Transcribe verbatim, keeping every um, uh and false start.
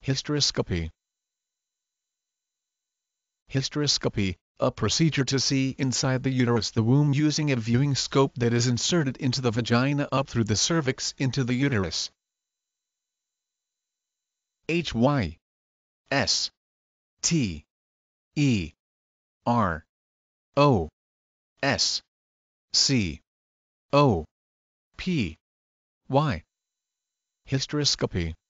Hysteroscopy. Hysteroscopy, a procedure to see inside the uterus the womb using a viewing scope that is inserted into the vagina up through the cervix into the uterus. H Y S T E R O S C O P Y. Hysteroscopy.